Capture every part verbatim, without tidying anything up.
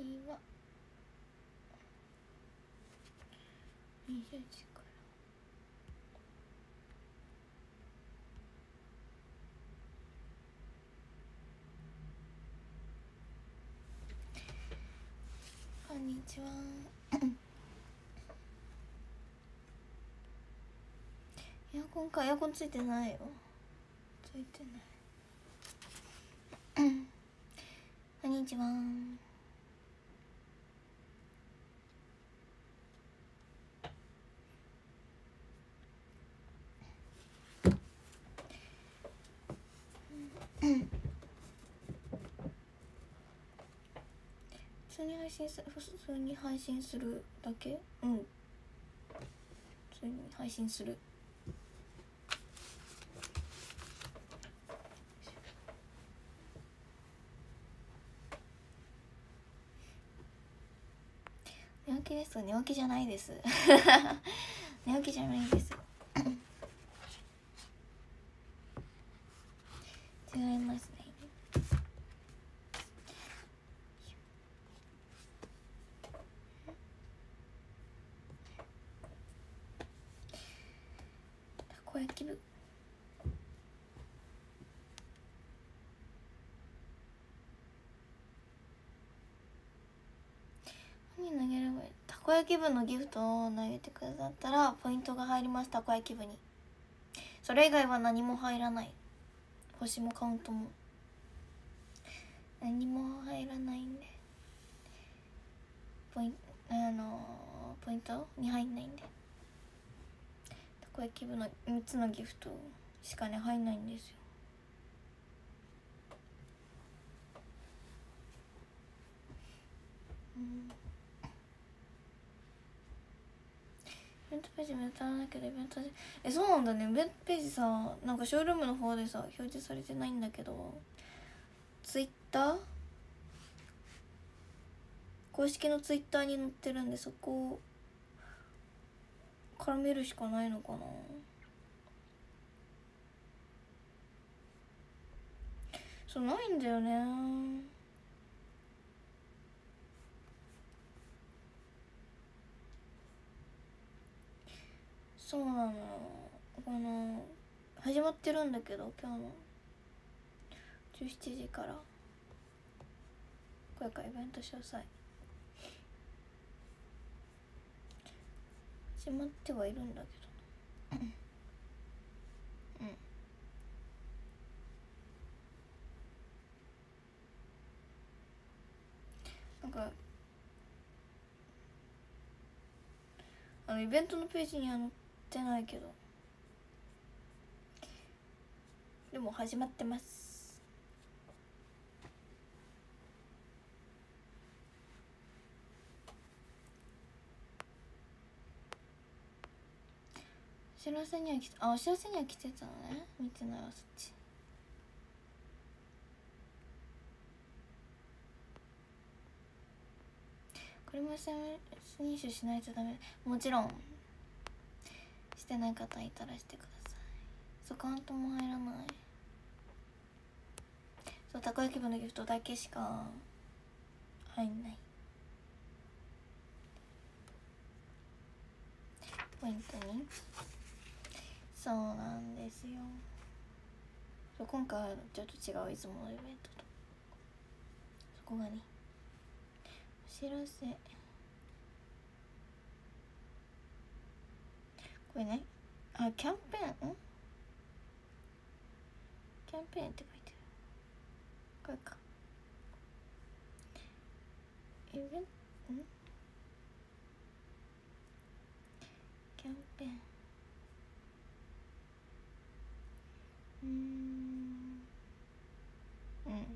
はにじゅうじからこんにちはエアコンか、エアコンついてないよ。ついてないこんにちは。普通に配信する、普通に配信するだけ。うん、普通に配信する。寝起きです。寝起きじゃないです寝起きじゃないですよ違いますね。たこ焼き部何投げればいい？たこ焼き部のギフトを投げてくださったらポイントが入ります。たこ焼き部にそれ以外は何も入らない。星もカウントも何も入らないんで、ポインあのポイントに入んないんで、たこ焼き部のみっつのギフトしかね入んないんですよ。うん、イベントページ見当たらないけどイベントでえそうなんだね。イベントページさ、なんかショールームの方でさ表示されてないんだけど、ツイッター公式のツイッターに載ってるんで、そこから見るしかないのかな。そうないんだよね。そうなのよ。この始まってるんだけど、今日のじゅうしちじからこれからイベント詳細始まってはいるんだけどなうん、なんかあのイベントのページには載ってないけど、でも始まってます。お知らせには来て、あ、お知らせには来てたのね。見てないわそっち。これも エスエヌエス 認証しないとダメ。もちろんしてない方いたらしてください。そう、カウントも入らない。そう、たこ焼き部のギフトだけしか入んない。ポイントにそうなんですよ。そう、今回はちょっと違ういつものイベントと。そこがね、お知らせこれね、あ、キャンペーンんキャンペーンって書いてる。これか。イベントんキャンペーンうーんうんん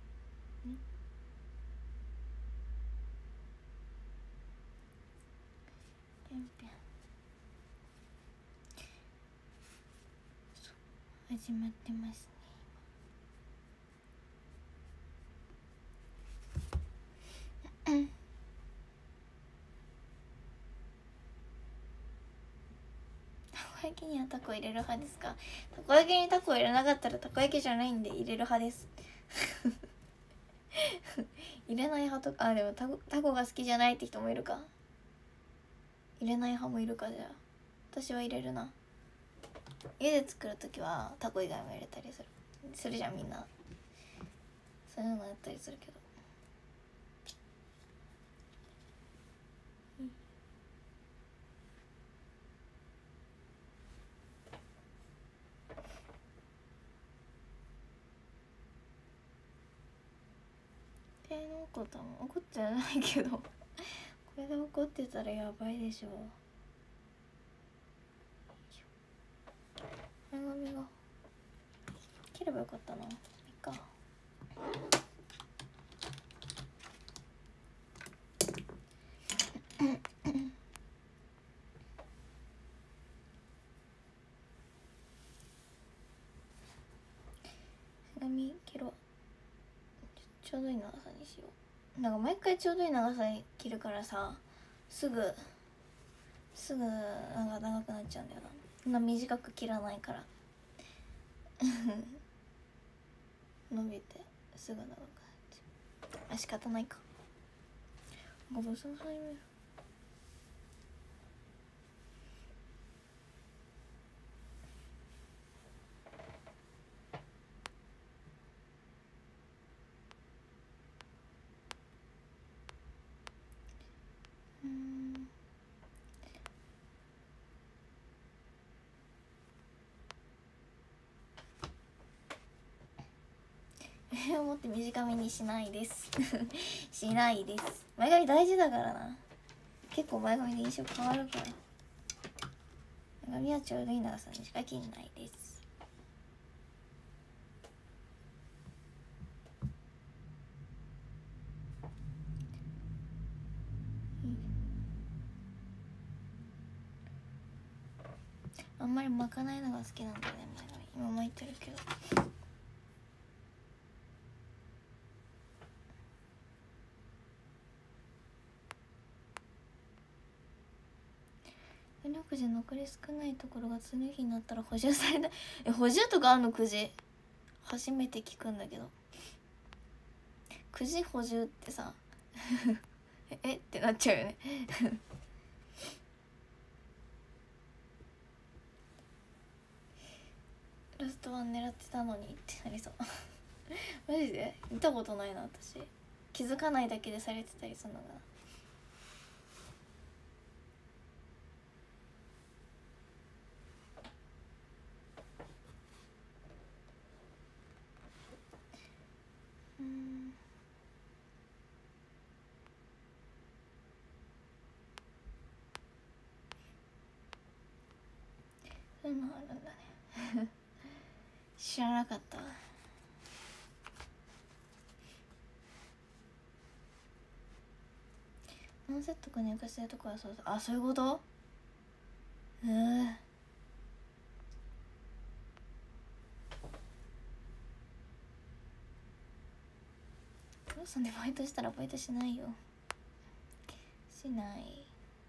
キャンペーンそう始まってますねたこ焼きにはタコ入れる派ですか？たこ焼きにタコ入れなかったらたこ焼きじゃないんで入れる派です入れない派とか、あでもタコタコが好きじゃないって人もいるか。入れない派もいるか。じゃあ私は入れるな。家で作る時はタコ以外も入れたりするするじゃんみんな。そういうのやったりするけど、えー、怒ったもん怒っちゃないけどこれで怒ってたらやばいでしょ。前髪が切ればよかったな。いいか。髪切ろう。ちょうどいい長さにしよう。なんか毎回ちょうどいい長さに切るからさ、すぐすぐなんか長くなっちゃうんだよな。そんな短く切らないから伸びてすぐ長くなっちゃう。あ、仕方ないか。ごぶささに見える。うん。え思って短めにしないですしないです。前髪大事だからな。結構前髪で印象変わるから。前髪はちょうどいい長さにしか切んないです。あんまり巻かないのが好きなんだよね。前髪今巻いてるけど。電力時残り少ないところが次の日になったら補充された。え補充とかあんの？くじ初めて聞くんだけど。くじ補充ってさえってなっちゃうよねラストワン狙ってたのにってなりそうマジで見たことないな私。気づかないだけでされてたりするのかな。うん。そういうのあるんだね知らなかったわ。ノンセットく寝かしてるとこはそうそう。あ、そういうこと。うーローソンでバイトしたらバイトしないよ。しない。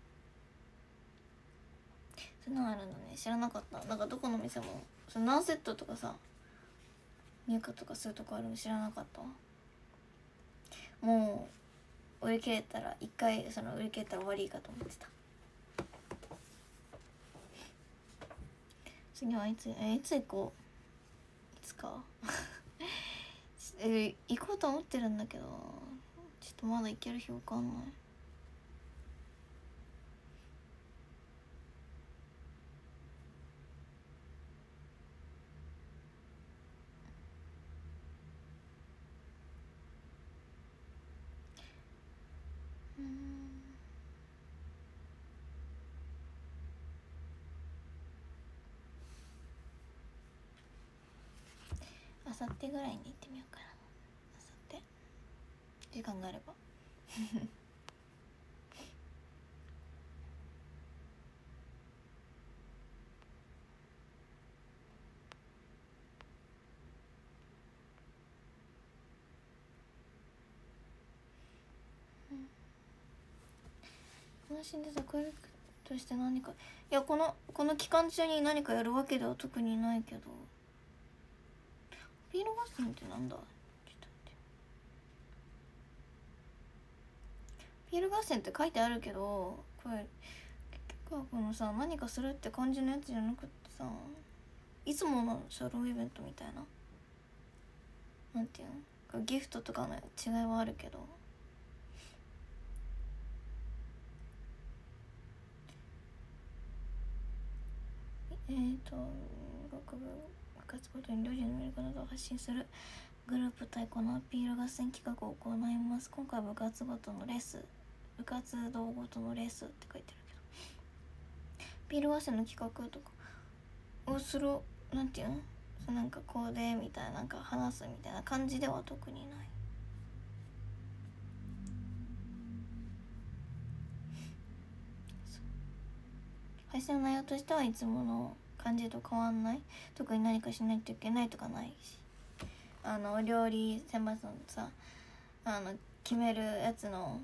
そういうのあるのね。知らなかった。なんかどこの店もその何セットとかさ入荷とかするとこあるの知らなかったわ。もう売り切れたら一回その売り切れたら終わりかと思ってた。次はいつえいつ行こう。いつかえ行こうと思ってるんだけどちょっとまだ行ける日わかんない。あさってぐらいに行ってみようかな。あさって時間があれば楽しんでさこれとして何かいやこのこの期間中に何かやるわけでは特にないけど。ビールガスンってなんだ。ちょっと待って。 ピール合戦って書いてあるけど、これ結局はこのさ、何かするって感じのやつじゃなくってさ、いつものショールームイベントみたいな、なんていうの、ギフトとかの違いはあるけど、えーと学部部活ごとに両親のやり方などを発信するグループ対抗のアピール合戦企画を行います。今回は部活ごとのレース部活動ごとのレースって書いてるけど、アピール合戦の企画とかをする、なんていうの、そうなんかこうでみたいな、なんか話すみたいな感じでは特にない。配信の内容としてはいつもの感じと変わんない。特に何かしないといけないとかないし、あの料理選抜のさ、あの決めるやつの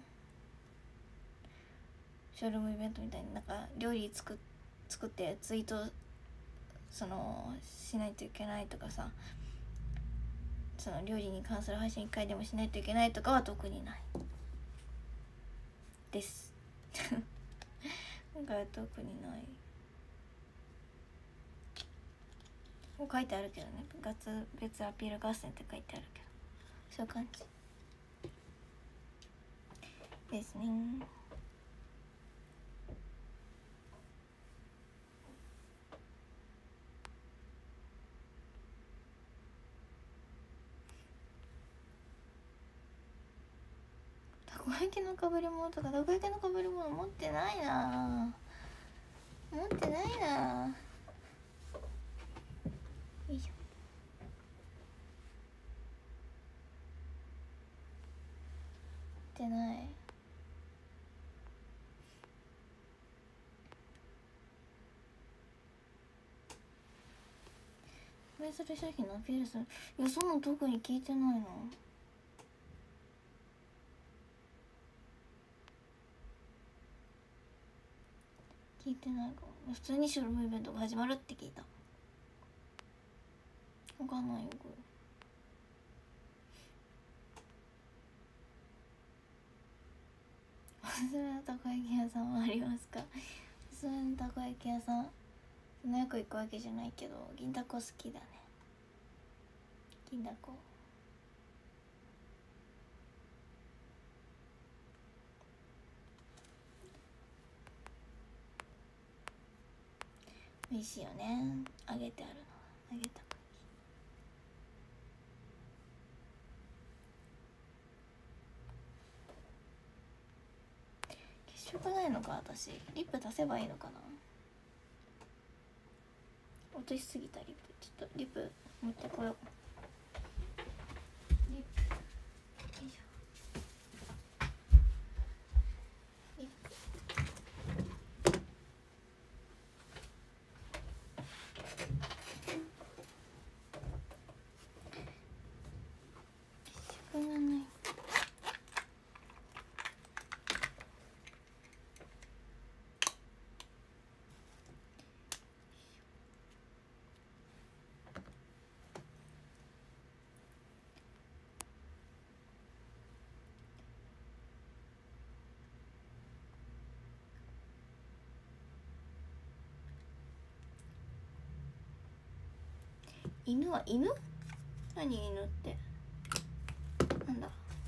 ショールームイベントみたいになんか料理作作ってツイートそのしないといけないとかさ、その料理に関する配信いっかいでもしないといけないとかは特にないです今回は特にない。こう書いてあるけどね、部活別アピール合戦って書いてあるけど、そういう感じですね。たこ焼きのかぶり物とか、たこ焼きのかぶり物持ってないな持ってないなよいしょ。持ってない。これする商品のアピールする、いやそんなの特に聞いてないな。聞いてないかも。普通にショールームイベントが始まるって聞いた。わかんないよこれ。おすすめのたこ焼き屋さんはありますか？おすすめのたこ焼き屋さん、そんなよく行くわけじゃないけど、銀だこ好きだね。銀だこ美味しいよね。揚げてあるの、揚げた感じ。血色ないのか私。リップ足せばいいのかな。落としすぎたリップ。ちょっとリップ持ってこよう。リップよいしょ。リップ血色がない。犬は犬？何犬って？なんだ？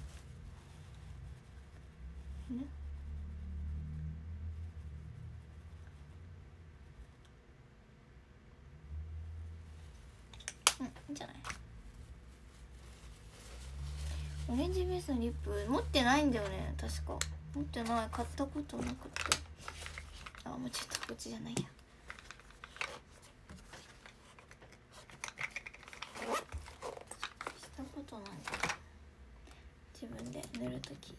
犬？うん、いいんじゃない？オレンジベースのリップ持ってないんだよね、確か。持ってない、買ったことなくて。あ、もうちょっとこっちじゃないや。したことない。自分で塗るとき。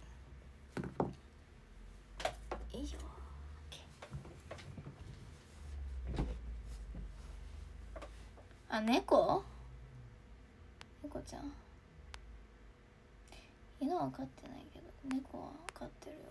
いいよ。あ、猫？猫ちゃん。犬は飼ってないけど、猫は飼ってるよ。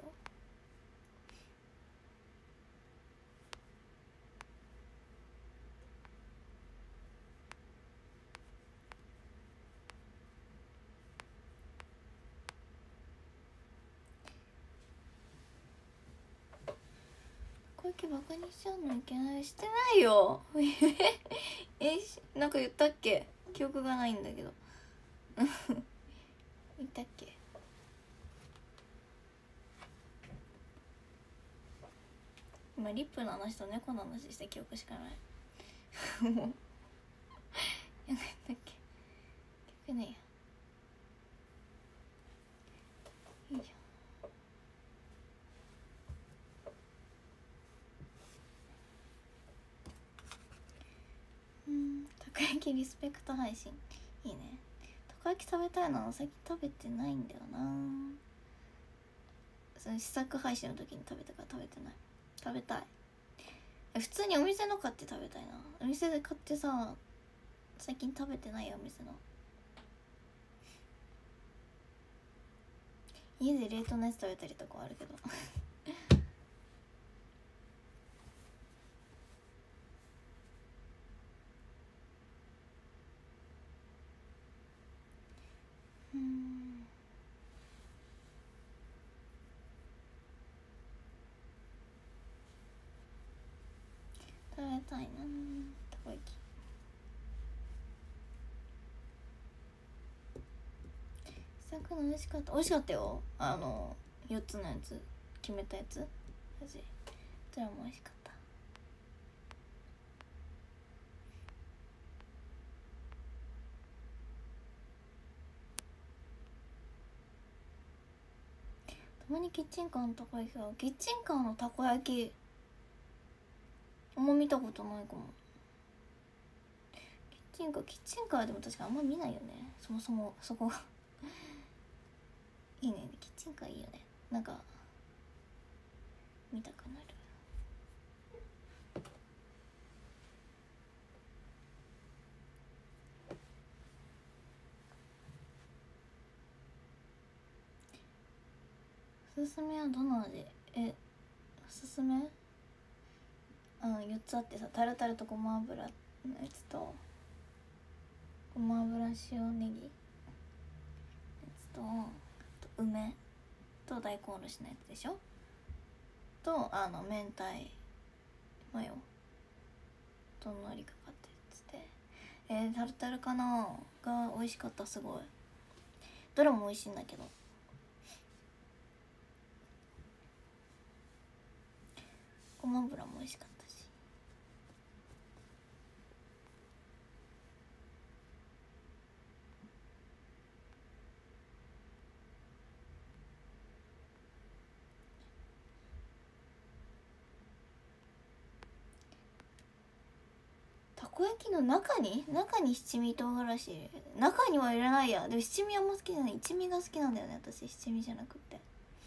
焼きバカにしちゃうのいけない。してないよえなんか言ったっけ、記憶がないんだけど言ったっけ。今リップの話と猫の話して記憶しかないもうやめたっけ、記憶ねえや。いいじゃん。うん、たこ焼きリスペクト配信いいね。たこ焼き食べたいな。最近食べてないんだよな。その試作配信の時に食べたから食べてない。食べたい。普通にお店の買って食べたいな。お店で買ってさ、最近食べてないよお店の。家で冷凍のやつ食べたりとかあるけどうん、食べたいなたこ焼き。試作の美味しかった。美味しかったよ。あのよっつのやつ決めたやつ味、どれも美味しかった。たまにキッチンカーのたこ焼きが、キッチンカーのたこ焼きあんま見たことないかも。キッチンカーキッチンカーでも確かあんま見ないよね、そもそもそこがいいね、キッチンカーいいよね。なんか見たくなる。おすすめはどの味？え、おすすめ？うん、よっつあってさ、タルタルとごま油のやつとごま油塩ネギやつと、あと梅と大根おろしのやつでしょ、とあの明太マヨとのりかかったやつで、えー、タルタルかなが美味しかった。すごいどれも美味しいんだけど、ごま油も美味しかったし。たこ焼きの中に中に七味唐辛子、中には入れないや。でも七味あんま好きじゃない。一味が好きなんだよね私。七味じゃなくて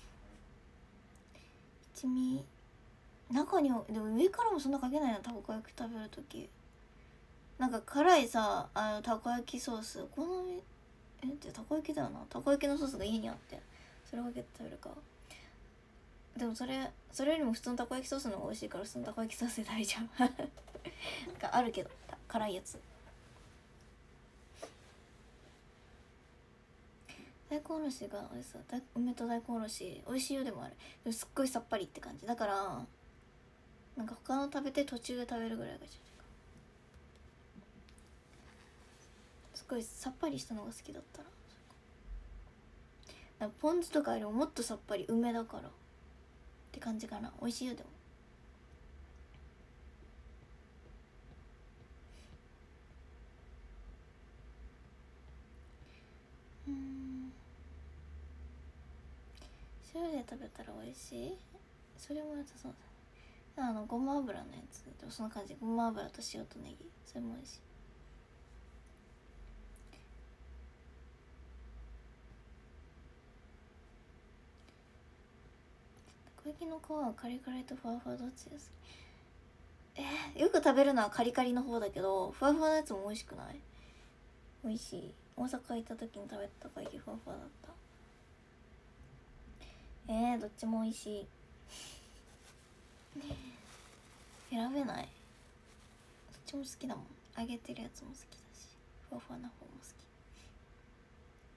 一味。中にはでも上からもそんなかけないな。たこ焼き食べるときなんか辛いさ、あのたこ焼きソース、お好みえってたこ焼きだよな。たこ焼きのソースが家にあってそれをかけて食べるか。でもそれそれよりも普通のたこ焼きソースの方が美味しいから普通のたこ焼きソースで食べちゃうがあるけど辛いやつ。大根おろしがおいしそう。梅と大根おろし美味しいよ。でもあれでもすっごいさっぱりって感じだから、なんか他の食べて途中で食べるぐらいがちょうどいいか。すごいさっぱりしたのが好きだったら、なんかポン酢とかよりももっとさっぱり梅だからって感じかな。美味しいよ。でもうん、塩で食べたら美味しい。それも良さそうだね。あのごま油のやつでもそんな感じ。ごま油と塩とネギ、それも美味しい。たこ焼きの皮はカリカリとふわふわどっちですか？えー、よく食べるのはカリカリの方だけど、ふわふわのやつも美味しくない？美味しい。大阪行った時に食べたたこ焼きふわふわだった。えー、どっちも美味しい選べない。どっちも好きだもん。揚げてるやつも好きだしふわふわな方も好き。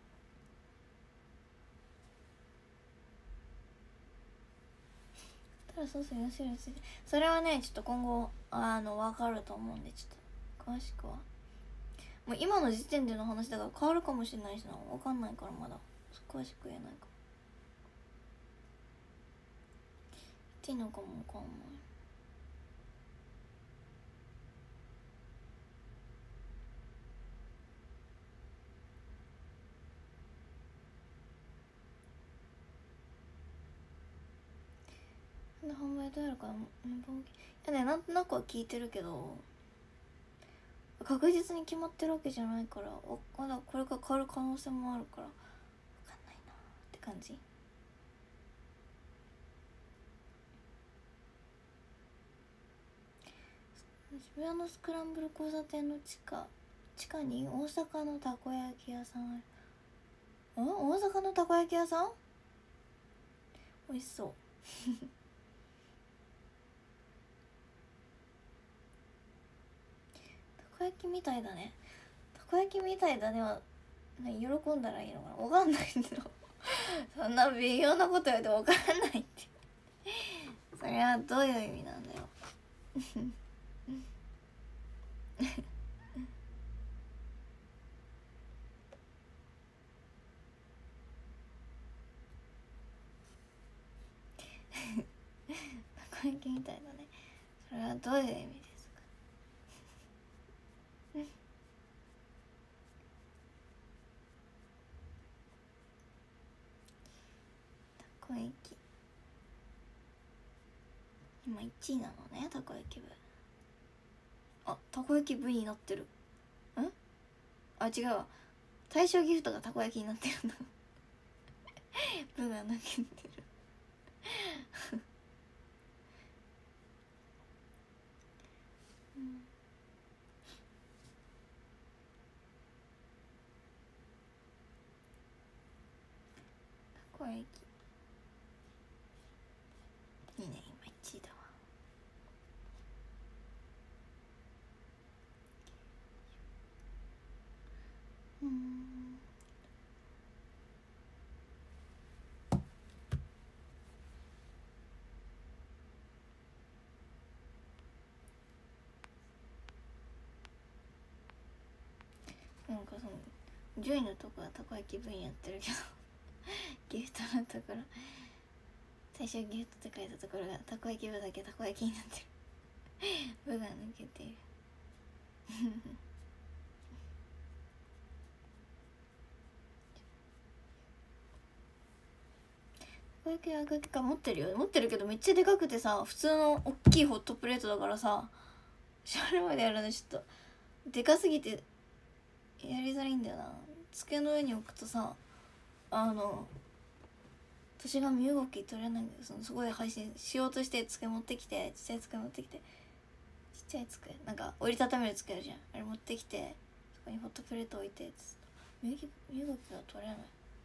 たらそうそう安いついて、それはねちょっと今後あの分かると思うんで、ちょっと詳しくはもう今の時点での話だから変わるかもしれないしな、分かんないからまだ詳しく言えないかも。言っていいのかも分かんない。販売どうやるかな、いやね、なんとなくは聞いてるけど確実に決まってるわけじゃないから、まだこれが変わる可能性もあるから分かんないなって感じ。渋谷のスクランブル交差点の地下地下に大阪のたこ焼き屋さんある。ん大阪のたこ焼き屋さん美味しそうたこ焼きみたいだね。たこ焼きみたいだねは喜んだらいいのかな、わかんないんだよそんな微妙なこと言われてわかんないってそれはどういう意味なんだよたこ焼きみたいだね、それはどういう意味ですかたこ焼き今いちいなのね、たこ焼き部。あ、たこ焼き部になってる。んあ、違うわ、大賞ギフトがたこ焼きになってるんだ部が抜けてるうん、たこ焼きいいね、今いちいだわ。うんなんかそのじゅういのとこはたこ焼き部にやってるけどギフトのところ最初ギフトって書いたところがたこ焼き部だけたこ焼きになってる部が抜けているたこ焼きは焼きか持ってるよ、持ってるけどめっちゃでかくてさ、普通の大きいホットプレートだからさ、シャルまでやるのちょっとでかすぎてやりづらいんだよな。机の上に置くとさ、あの私が身動き取れないんだよ。そのそこで配信しようとして机持ってきて、ちっちゃい机持ってきて、ちっちゃい机なんか折りたためる机あるじゃん、あれ持ってきてそこにホットプレート置いて身動き身動きが取れない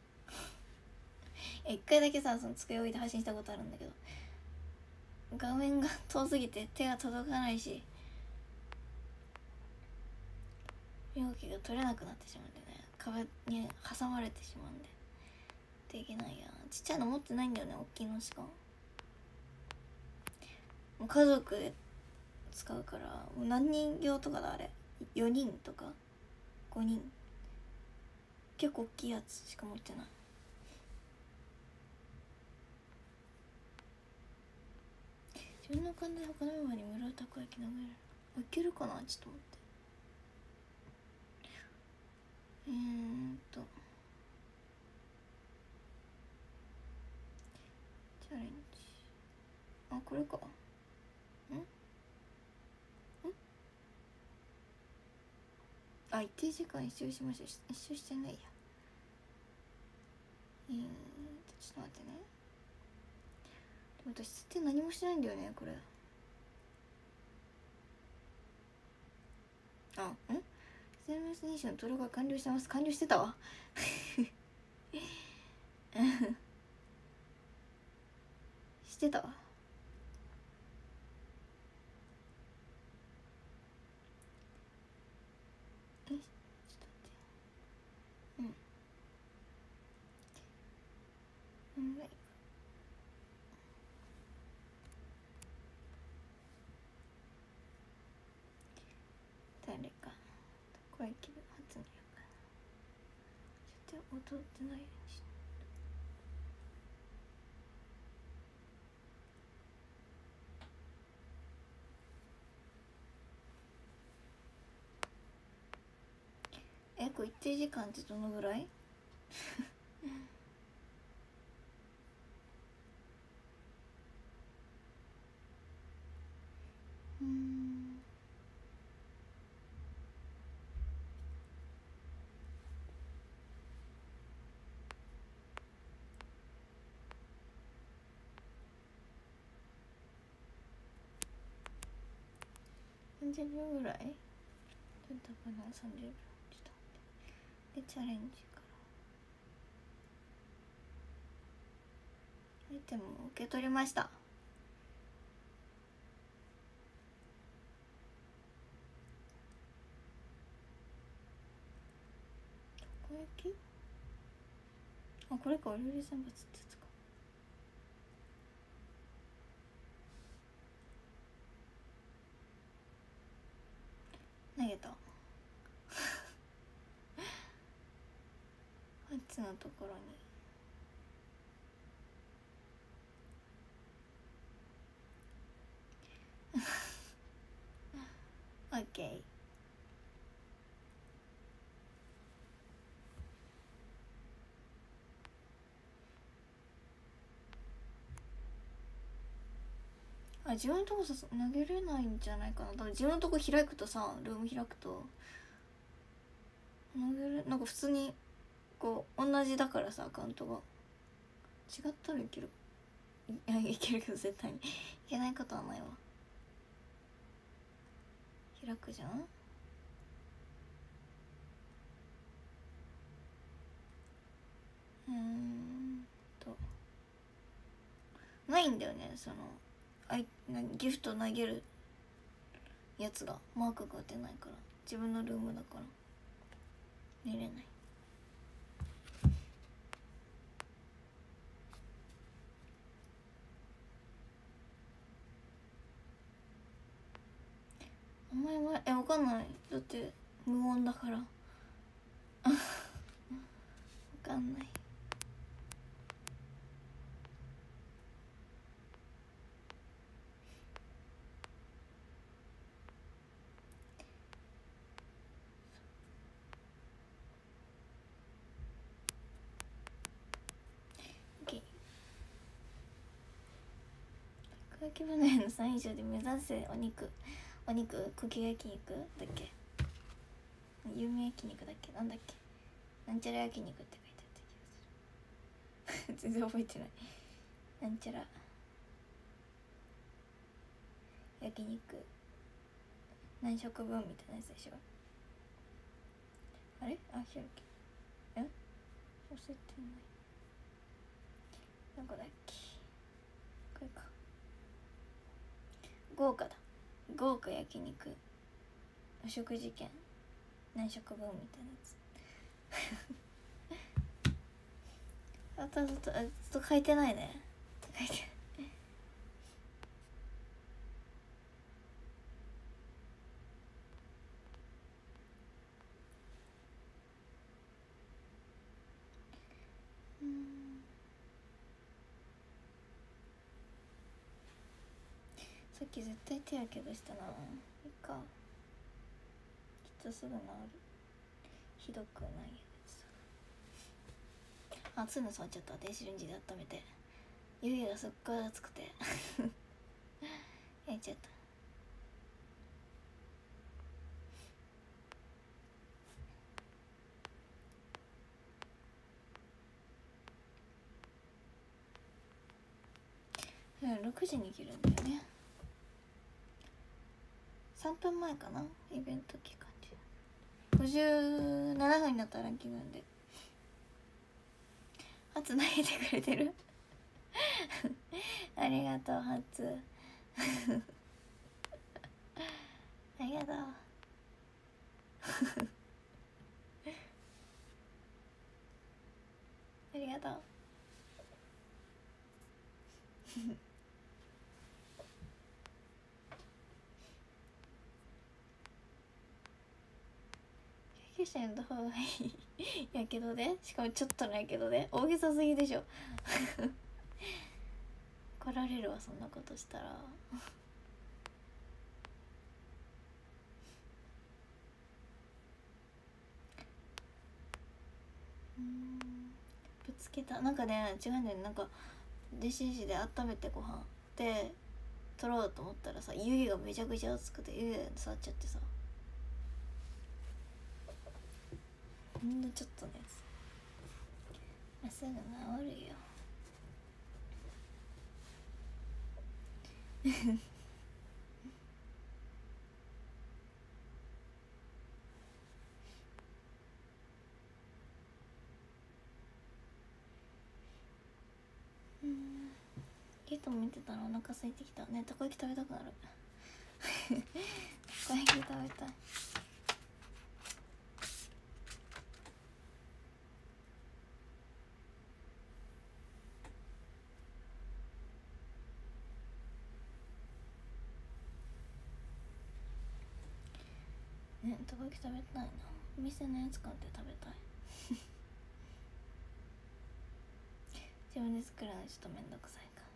一回だけさ、その机置いて配信したことあるんだけど、画面が遠すぎて手が届かないし身動きが取れなくなってしまうんでね、壁に挟まれてしまうんでできないや。ちっちゃいの持ってないんだよね、大きいのしか。もう家族で使うから、もう何人用とかだあれ、よにんとかごにん、結構大きいやつしか持ってない。自分の勘で他のメンバーに無料たこ焼き投げる、いけるかな、ちょっと待って。えーっとチャレンジ、あ、これか。んんあ、一定時間一周しました。一周してないや。えーっとちょっと待ってね。でも私設定何もしてないんだよね、これ。あ、ん エスエヌエス 認証の登録が完了してます。完了してたわしてたわ。え、ちょっと待って。うん。うん、はい。 通ってないようにしえこれ一定時間ってどのぐらい？うん。さんじゅうびょうぐらい？ちょっとかな、さんじゅうびょう。ちょっと待って。でチャレンジからアイテムを受け取りました。たこ焼き？あ、これか、お料理選抜ってやつか。投げた。あっちのところにオッケー。あ、自分のとこさ投げれないんじゃないかな。多分自分のとこ開くとさ、ルーム開くと投げれ、なんか普通にこう同じだからさ、アカウントが違ったらいける。いや、いけるけど絶対にいけないことはないわ。開くじゃん。うーんとないんだよね、そのあいなギフト投げるやつがマークが出ないから、自分のルームだから見れない。お前はえわかんない、だって無音だからわかんない。たこ焼き船のさん以上で目指せお肉、お肉茎焼肉だっけ、有名焼肉だっけ、なんだっけ、なんちゃら焼肉って書いてあった気がする全然覚えてない。なんちゃら焼肉何食分みたいなやつでしょ。あれ、あ、ひろきえ忘れてない。どこだっけ、これか。豪華だ、豪華焼肉お食事券何食分みたいなやつあとずっとずっと書いてないね、書いてないうん。さっき絶対手やけどしたな。いいか、きっとすぐ治る。ひどくないやつ。あ、熱いの触っちゃった。電子レンジで温めて湯気がすっごい熱くて焼いちゃった。うん、ろくじに切るんだよね。さんぷんまえかな、イベント期間中。ごじゅうななふんになったらランキングなんで。ハツ投げてくれてるありがとうハツありがとうありがとうけしてやった方がいいやけどで、しかもちょっとのやけどで大げさすぎでしょ怒られるわそんなことしたらうん、ぶつけた。なんかね違うんだよね、なんか電子レンジで温めてご飯で取ろうと思ったらさ、湯気がめちゃくちゃ熱くて湯気で触っちゃってさ、ほんのちょっとのやつ。まあ、すぐ治るようん、ゲート見てたらお腹空いてきたね。たこ焼き食べたくなるたこ焼き食べたい。ね、たこ焼き食べたいな。お店のやつ買って食べたい自分で作るのちょっとめんどくさいか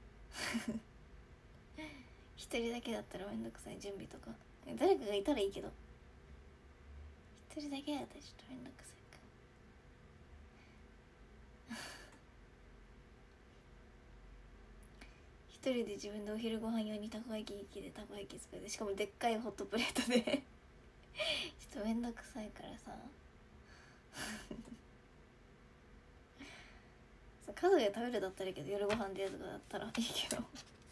一人だけだったらめんどくさい、準備とか。誰かがいたらいいけど、一人だけだったらちょっとめんどくさいか一人で自分でお昼ご飯用にたこ焼き器でたこ焼き作って、しかもでっかいホットプレートでちょっとめんどくさいからさ家族で食べるだったらいいけど、夜ご飯でとかだったらいいけど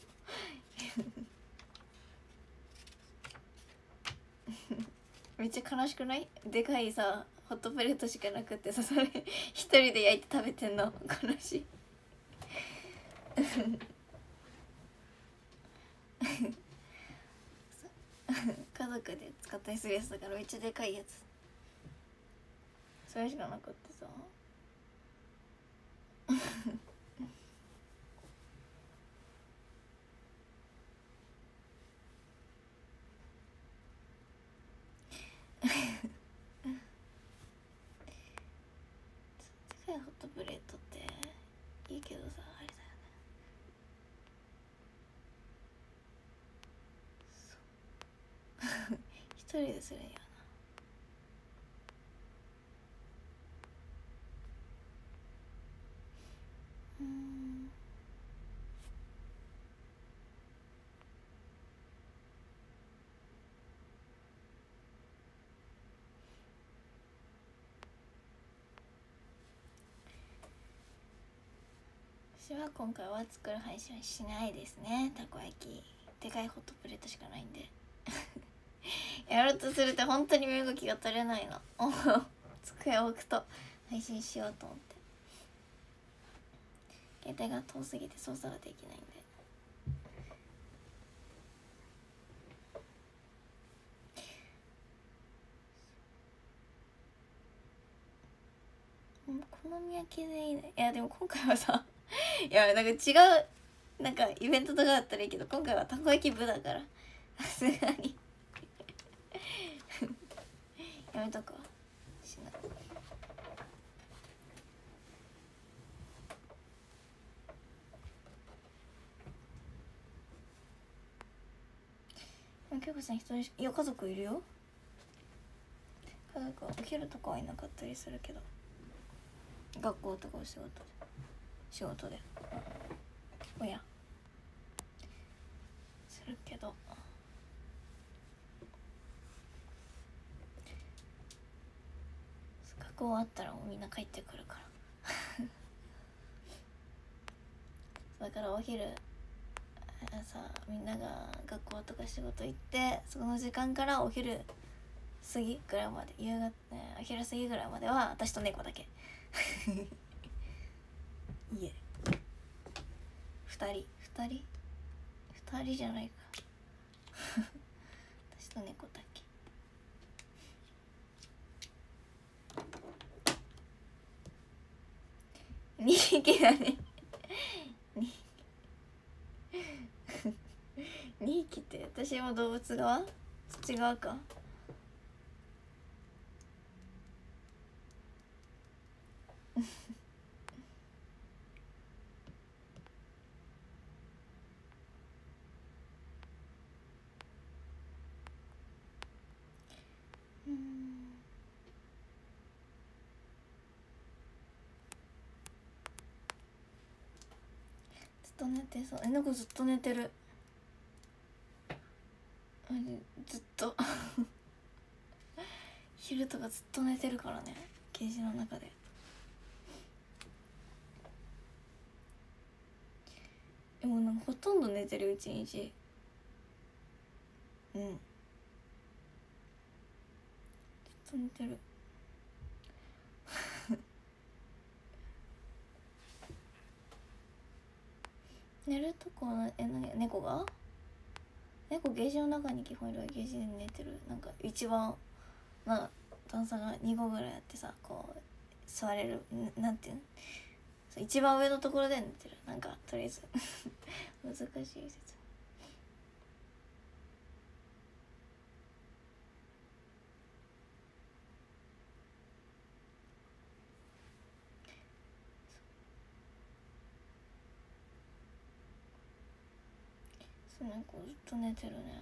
めっちゃ悲しくない？でかいさホットプレートしかなくってさ、それ一人で焼いて食べてんの悲しい家族で使ったりするやつだからめっちゃでかいやつ、それしかなくってさでかいホットプレートっていいけどさ、あれだよね、そう一人でするんやな。うん、私は今回は作る配信はしないですね。たこ焼きでかいホットプレートしかないんでやろうとすると本当に身動きが取れないの机を置くと配信しようと思って携帯が遠すぎて操作ができないんで。お好み焼きでいいね。いやでも今回はさいやなんか違うなんかイベントとかだったらいいけど、今回はたこ焼き部だからさすがにやめとくわ、しない。でも結構さん一人し、いや家族いるよ。家族はお昼とかはいなかったりするけど、学校とかお仕事で仕事で親するけど、学校終わったらもうみんな帰ってくるからだからお昼さ、みんなが学校とか仕事行ってその時間からお昼過ぎぐらいまで、夕方、お昼過ぎぐらいまでは私と猫だけ家二人二人二人じゃないか私と猫だけ。にひきだねにひきって私も動物側？そっち側か。 うん、ずっと寝てそう。えのこずっと寝てる。あれずっと昼とかずっと寝てるからね、ケージの中で。でもなんかほとんど寝てる一日。うん、ずっと寝てる寝るとこはえ何猫が猫ゲージの中に基本いる。ゲージで寝てる。なんか一番な段差がにこぐらいあってさ、こう座れる な, なんていうの一番上のところで寝てる。なんかとりあえず難しい説明。そうね、こうずっと寝てるね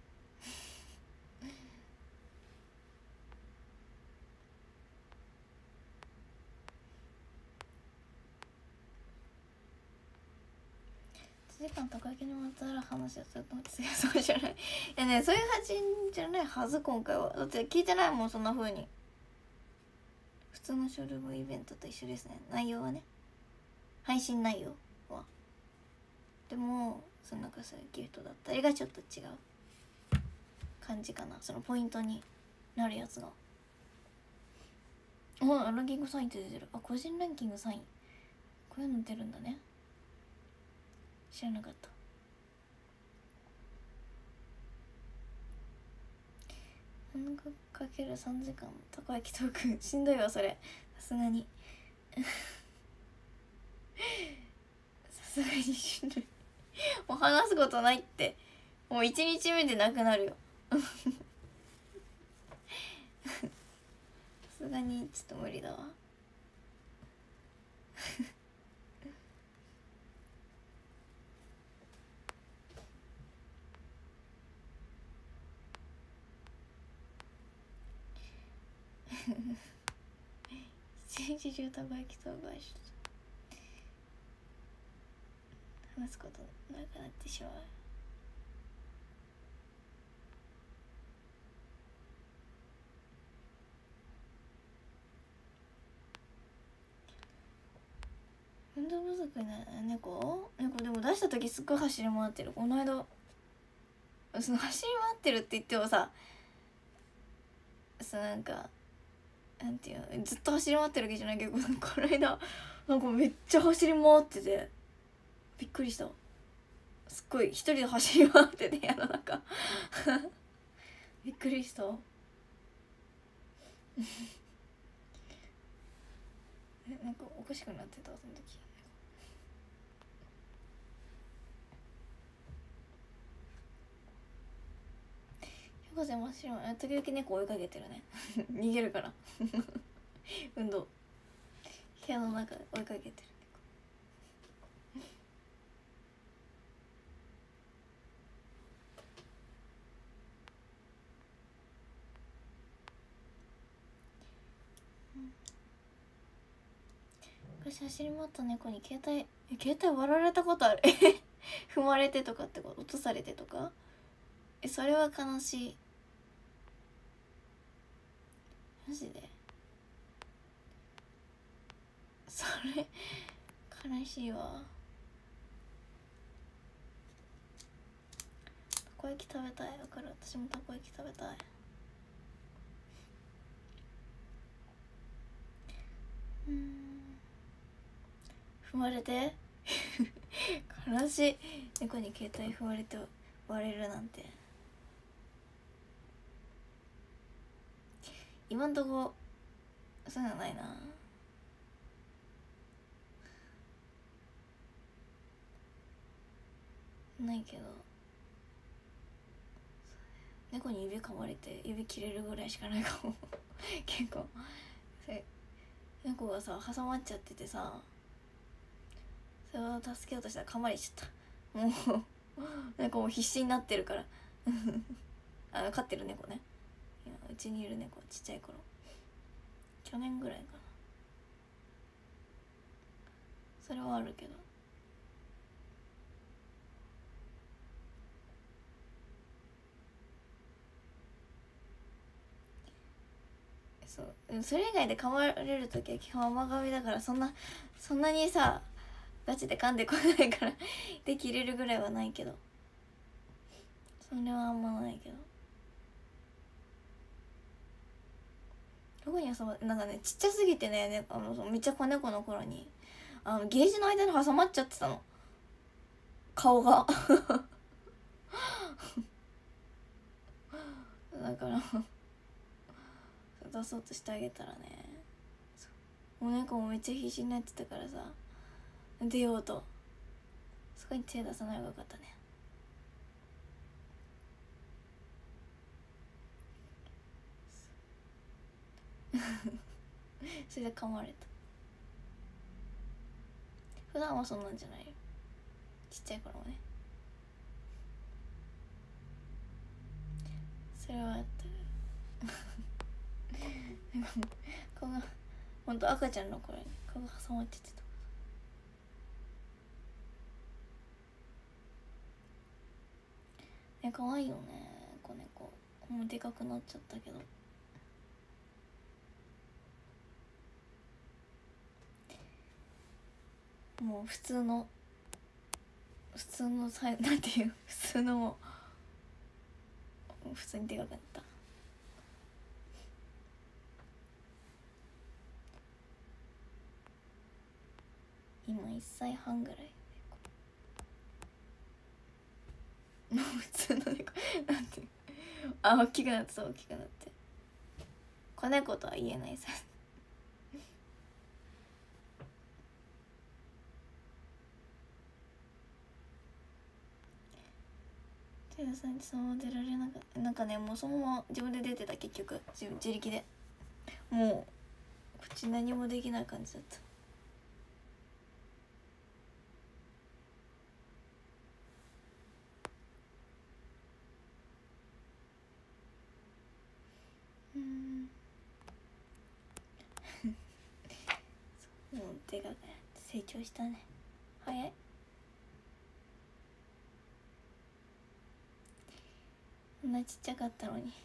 いちじかん高木のまたら話をすると思って、そうじゃない。いやね、そういう配信じゃないはず今回は。だって聞いてないもん、そんな風に。普通のショルブイベントと一緒ですね、内容はね。配信内容は。でもそのなんかそういうギフトだったりがちょっと違う感じかな、そのポイントになるやつが。お、ランキングさんいって出てる。あ、個人ランキングさんい、こういうの出るんだね。知らなかった。半額かけるさんじかんたこ焼きトークンしんどいわそれ、さすがにさすがにしんどいもう話すことないって。もういちにちめでなくなるよさすがにちょっと無理だわ一日中たこ焼きとかし話すことなくなってしまう。運動不足な猫猫でも出した時すっごい走り回ってる。この間その走り回ってるって言ってもさ、そうなんかなんていうの、ずっと走り回ってるわけじゃないけど、この間なんかめっちゃ走り回っててびっくりした。すっごい一人で走り回ってて、部屋の中びっくりしたえ、なんかおかしくなってたその時。横瀬真っ白い。時々猫追いかけてるね逃げるから運動部屋の中で追いかけてる昔走り回った猫に携帯携帯割られたことある踏まれてとかってこと、落とされてとか。え、それは悲しい。マジでそれ悲しいわ。たこ焼き食べたい。だから私もたこ焼き食べたい。うん、踏まれて悲しい。猫に携帯踏まれて割れるなんて。今んとこそういうのないな。ないけど、猫に指噛まれて指切れるぐらいしかないかも結構それ猫がさ挟まっちゃっててさ、それを助けようとしたら噛まれちゃった。もう猫も必死になってるからあの飼ってる猫ね、うちにいる猫、ちっちゃい頃、去年ぐらいかな、それはあるけど。そうそれ以外で噛まれる時は基本甘噛みだから、そんなそんなにさガチで噛んでこないからで切れるぐらいはないけど、それはあんまないけど。どこに挟まってなんかね、ちっちゃすぎてね、ねあのめっちゃ子猫の頃にあのゲージの間に挟まっちゃってたの、顔がだから出そうとしてあげたらね、お猫もめっちゃ必死になってたからさ、出ようと、そこに手出さない方がよかったねそれで噛まれた。普段はそんなんじゃないよ、ちっちゃい頃もね。それはやった顔がほんと赤ちゃんの頃に顔が挟まっててた。え、可愛いよね子猫。もうでかくなっちゃったけど、もう普通の普通のサイなんていう普通の普通にでかくなった。今いっさいはんぐらい、もう普通の猫なんていう、あ、大きくなって、そう大きくなって、子猫とは言えないさテレさんにそのまま出られなかった。なんかね、もうそのまま自分で出てた、結局自自力で。もうこっち何もできない感じだった。うんもうでかくなって成長したね。早い。こんなちっちゃかったのに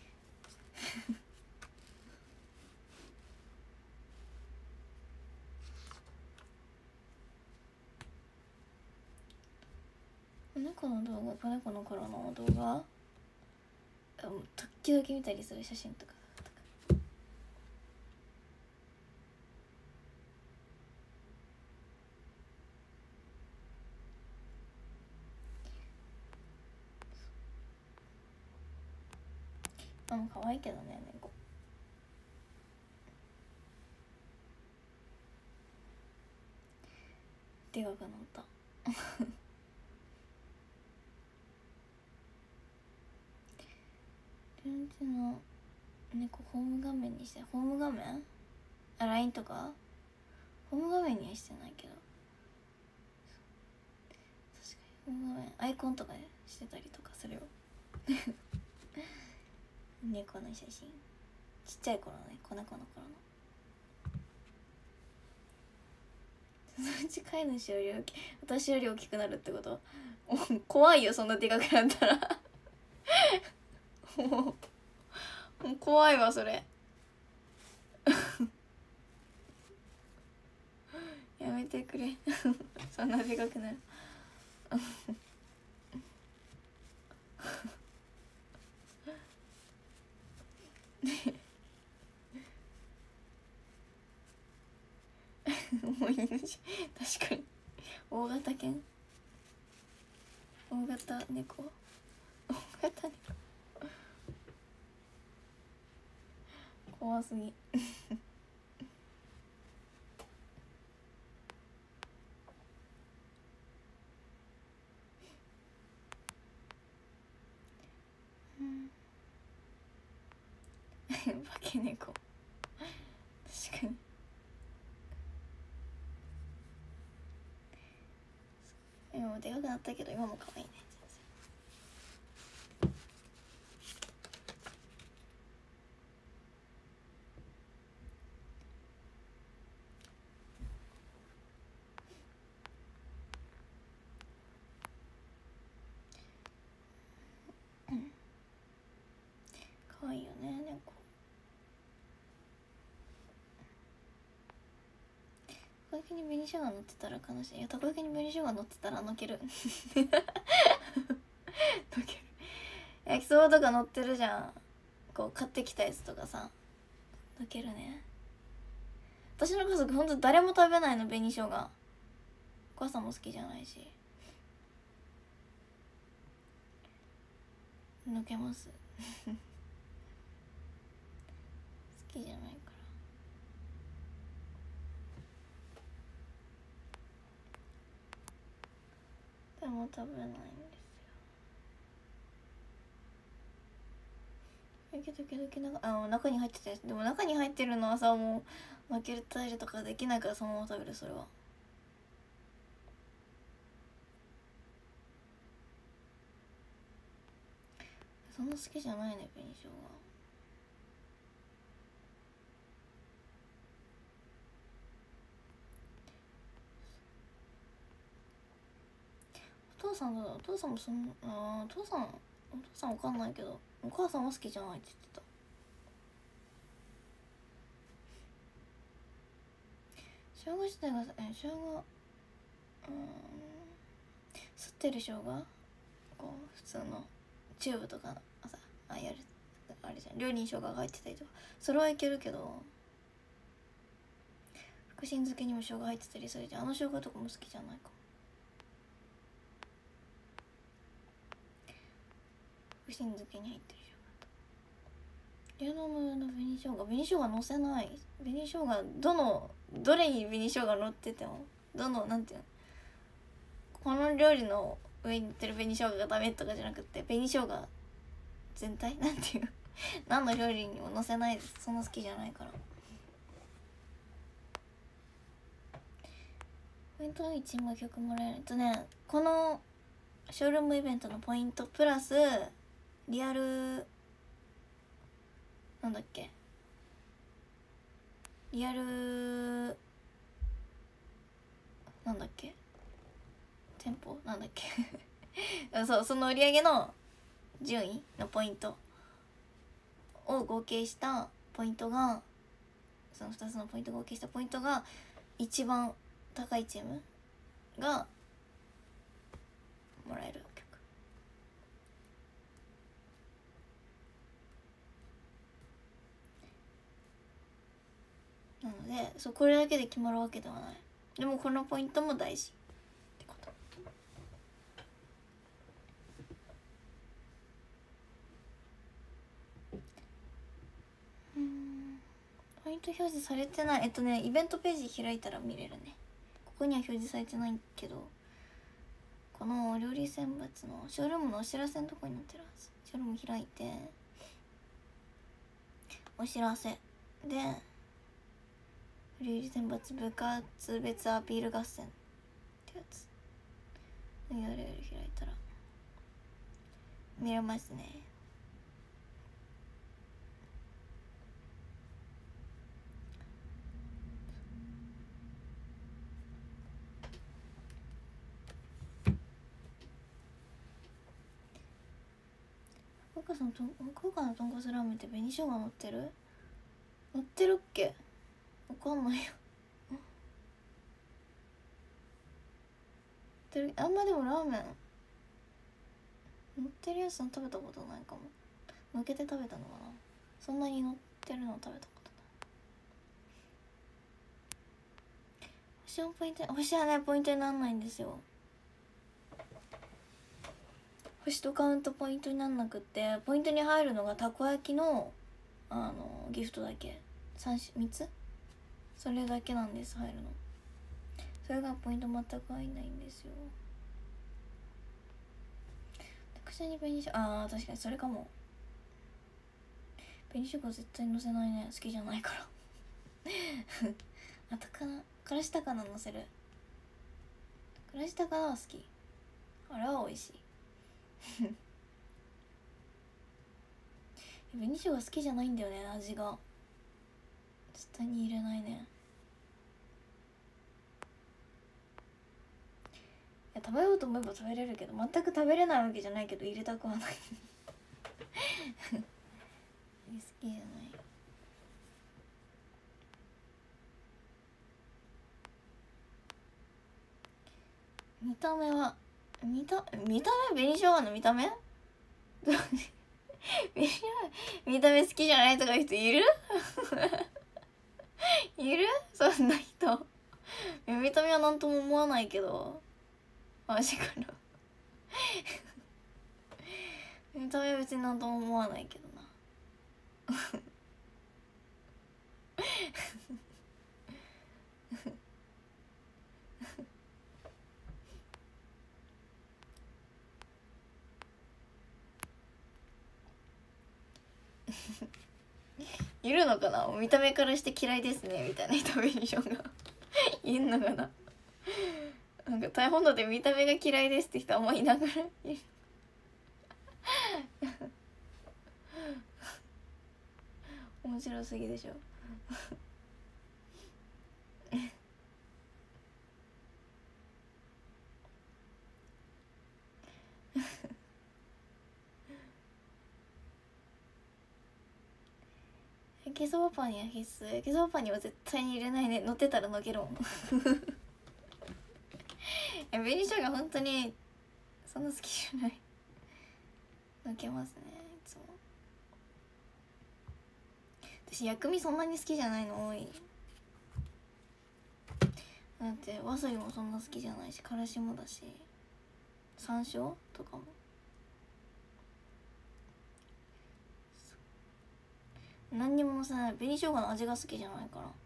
猫の動画、子猫の頃の動画時々見たりする、写真とかあ、もう可愛いけどね猫。でかくなった全然の猫ホーム画面にして、ホーム画面あ ライン とかホーム画面にはしてないけど、確かにホーム画面アイコンとかでしてたりとかするよ猫の写真、ちっちゃい頃ね、子猫の頃の。そのうち飼い主より大きい、私より大きくなるってこと？怖いよ、そんなでかくなったらもうもう怖いわそれやめてくれそんなでかくなるもう犬じ確かに大型犬、大型猫、大型猫怖すぎうん化け猫確かにもでかくなったけど今も可愛いね。可愛いよね猫。たこ焼きに紅生姜乗ってたら悲しい。いやたこ焼きに紅生姜乗ってたらのけるのける。焼きそばとか乗ってるじゃん。こう買ってきたやつとかさのけるね。私の家族ほんと誰も食べないの紅生姜。お母さんも好きじゃないしのけます好きじゃないからでも食べないんですよ。時々々あ中に入ってたやつでも中に入ってるのはさもう負けたりとかできないからそのまま食べる。それはそんな好きじゃないね紅生姜。お父さんだお父さんもそんあお父さんお父さんわかんないけどお母さんは好きじゃないって言ってた。生姜自体がえ生姜うん吸ってる生姜こう普通のチューブとかさあやるあれじゃん料理に生姜が入ってたりとかそれはいけるけど福神漬けにも生姜入ってたりするじゃん。あの生姜とかも好きじゃないかも。福神漬けに入ってる生姜と龍のの紅生姜紅生姜のせない。紅生姜どのどれに紅生姜乗っててもどのなんていうのこの料理の上に乗ってる紅生姜がダメとかじゃなくて紅生姜全体なんていう何の料理にも乗せないです。そんな好きじゃないから。ポイントいちまい曲もらえるとねこのショールームイベントのポイントプラスリアルなんだっけリアルなんだっけ店舗なんだっけそうその売り上げの順位のポイントを合計したポイントがそのふたつのポイント合計したポイントが一番高いチームがもらえる曲。なのでそうこれだけで決まるわけではない。でもこのポイントも大事ってこと。うんポイント表示されてない。えっとねイベントページ開いたら見れるね。ここには表示されてないけどこの料理選抜のショールームのお知らせのとこに載ってるはず。ショールーム開いてお知らせで料理選抜部活別アピール合戦ってやつ ユーアールエル 開いたら見れますね。福岡さんと福岡のとんかつラーメンって紅生姜乗ってる乗ってるっけわかんないよあんまでもラーメン乗ってるやつ食べたことないかも。抜けて食べたのかな。そんなに乗ってるの食べたことない。星はポイント星はねポイントにならないんですよ。星とカウントポイントになんなくってポイントに入るのがたこ焼きのあのギフトだけ 3, 3つそれだけなんです入るの。それがポイント全く入んないんですよ。くしゃに紅しょああ確かにそれかも。紅しょうが絶対のせないね好きじゃないからあとからからし高菜のせる。からし高菜は好きあれは美味しい紅しょうが好きじゃないんだよね、味が絶対に入れないね。いや食べようと思えば食べれるけど、全く食べれないわけじゃないけど入れたくはない好きじゃない。見た目は見た見た目紅しょうがの見た目見た目好きじゃないとかいう人いるいるそんな人見た目は何とも思わないけど、マジかな見た目は別に何とも思わないけどないるのかな、見た目からして嫌いですねみたいな人紅しょうがいんのかな。なんか台本ので見た目が嫌いですって人あんまいなくない面白すぎでしょ焼きそばパンには必須。焼きそばパンには絶対に入れないね。乗ってたらのけるもんえ、紅しょうが本当にそんな好きじゃない。のけますね、いつも。私薬味そんなに好きじゃないの多い。だってわさびもそんな好きじゃないし、からしもだし、山椒とかも。何にものせない。紅しょうがの味が好きじゃないから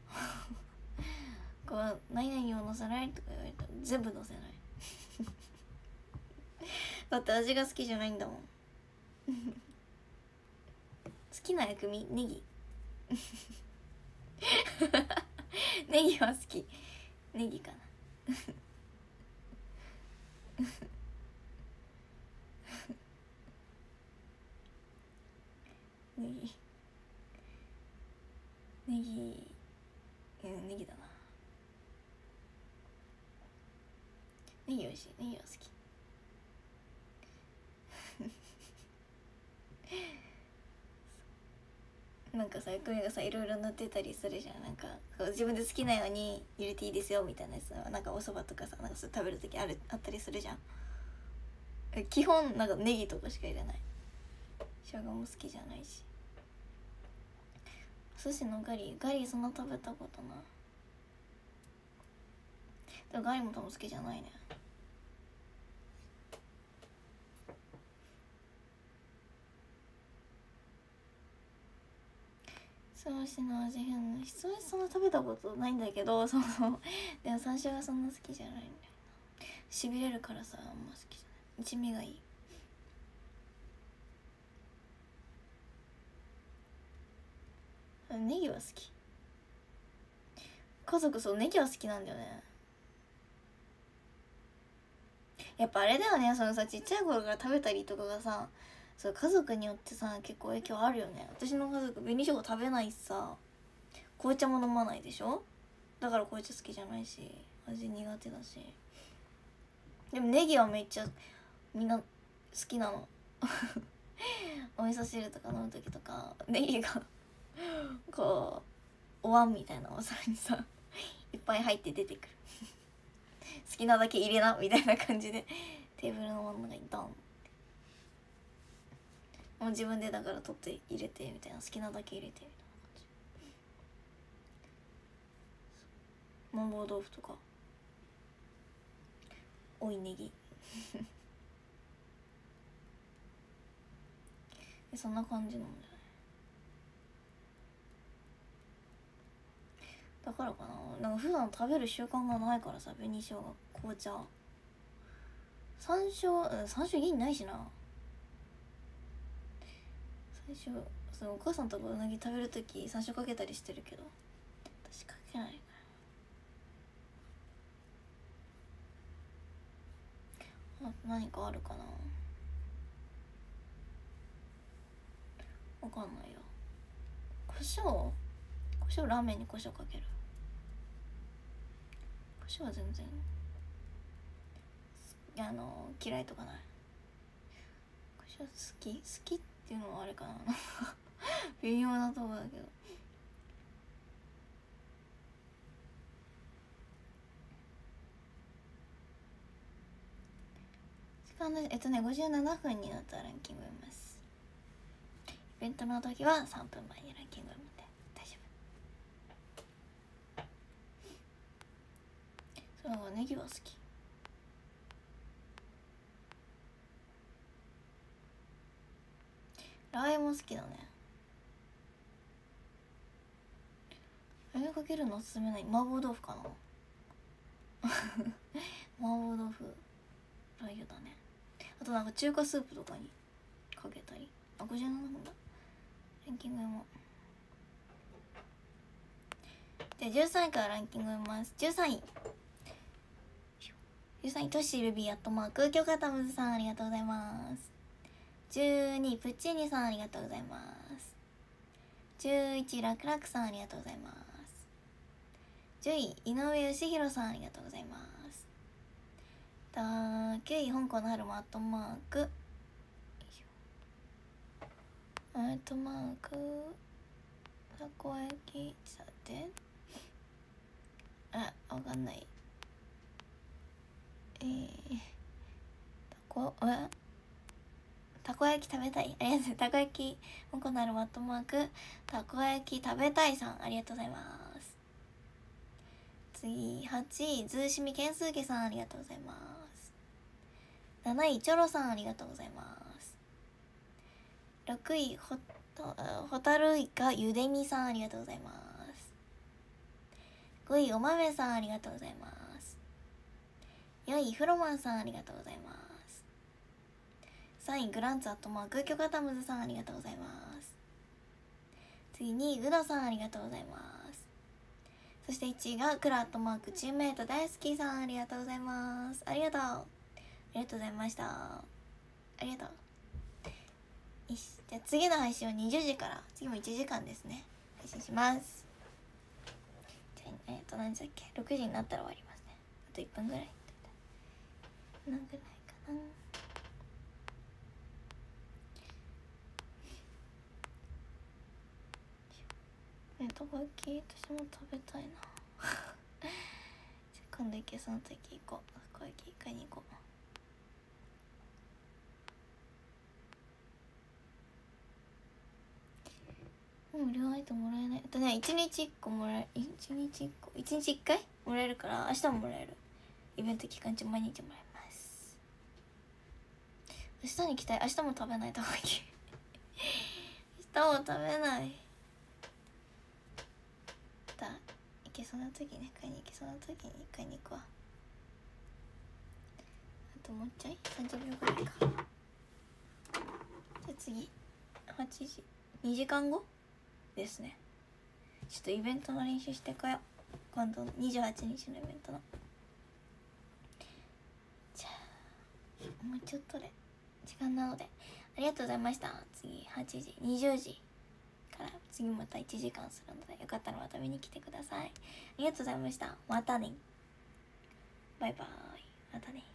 こう何々をのせないとか言われたら全部のせないだって味が好きじゃないんだもん好きな薬味ネギネギは好き。ネギかなネギネギうんネギだな。ネギ美味しい。ネギは好きなんかさ、薬味がさいろいろ塗ってたりするじゃん。なんかこう自分で好きなように入れていいですよみたいなやつ、なんかお蕎麦とかさ、なんかそれ食べる時あるあったりするじゃん。基本なんかネギとかしか入れない。生姜も好きじゃないし。寿司のガリガリそんな食べたことない。でもガリも多分好きじゃないね。ソースの味変のソースそんな食べたことないんだけど、そうそうでも山椒がそんな好きじゃないんだよな。しびれるからさ、あんま好きじゃない。一味がいい。ネギは好き。家族そうネギは好きなんだよね。やっぱあれだよね、そのさちっちゃい頃から食べたりとかがさ、そう家族によってさ結構影響あるよね。私の家族紅しょうが食べないしさ、紅茶も飲まないでしょ。だから紅茶好きじゃないし味苦手だし。でもネギはめっちゃみんな好きなのお味噌汁とか飲む時とかネギがこうお椀みたいなお皿にさいっぱい入って出てくる好きなだけ入れなみたいな感じでテーブルの真ん中にドンって、もう自分でだから取って入れてみたいな、好きなだけ入れてみたいな感じ。麻婆豆腐とか追いネギそんな感じなんだよね。だからかな、なんか普段食べる習慣がないからさ、紅しょうが紅茶山椒、山椒家にないしな。最初そのお母さんとかうなぎ食べるとき山椒かけたりしてるけど、私かけないから。あ何かあるかな。わかんないよ。胡椒胡椒ラーメンに胡椒かける。胡椒は全然あの嫌いとかない。胡椒好き好きっていうのはあれかな微妙なとこだけど。時間です。えっとねごじゅうななふんになったらランキング読みます。イベントの時はさんぷんまえにランキング読むんで大丈夫。そう、ネギは好き。ラー油も好きだね。ラー油かけるのおすすめない。麻婆豆腐かな麻婆豆腐ラー油だね。あとなんか中華スープとかにかけたり。あ、ごじゅうななふんだ。ランキングもでじゅうさんいからランキング読みます。じゅうさんいじゅうさんいトシルビーアットマークキョカタムズさんありがとうございます。じゅうにいプッチーニさんありがとうございます。じゅういちラクラクさんありがとうございます。じゅうい井上義弘さんありがとうございます。きゅうい香港の春もアットマークアットマークたこ焼きさてあわかんない。えー、たこえたこ焼き食べたい。ありがとうございます。たこ焼き香港の春もアットマークたこ焼き食べたいさんありがとうございます。次はちいずうしみけんすうけさんありがとうございます。なないチョロさんありがとうございます。ろくいほホタルイカゆでみさんありがとうございます。ごいおまめさんありがとうございます。よいフロマンさんありがとうございます。さんいグランツアットマークキョカタムズさんありがとうございます。次にうどさんありがとうございます。そしていちいがクラットマークチームメイト大好きさんありがとうございます。ありがとうありがとうございました。ありがとう。よし、じゃあ次の配信はにじゅうじから次もいちじかんですね配信します。じゃあえっ、ー、と何時だっけろくじになったら終わりますね。あといっぷんぐらい何ぐらいかな。えたこ焼き私も食べたいなじゃあ今度行けその時行こう。たこ焼き買いに行こう。無料アイテムもらえない。あとねいちにちいっこもらえる。いちにちいっこいちにちいっかいもらえるから明日ももらえる。イベント期間中毎日もらえます。明日に来たい。明日も食べないたこ焼き明日も食べない。だ行けそうな時ね買いに行けそうな時に買いに行くわ。あともうちょいさんじゅうびょうぐらいか。じゃあ次はちじにじかんごですね。ちょっとイベントの練習してこよう。今度にじゅうはちにちのイベントの。じゃあもうちょっとで時間なのでありがとうございました。次はちじにじゅうじから次またいちじかんするのでよかったらまた見に来てください。ありがとうございました。またね。バイバーイ。またね。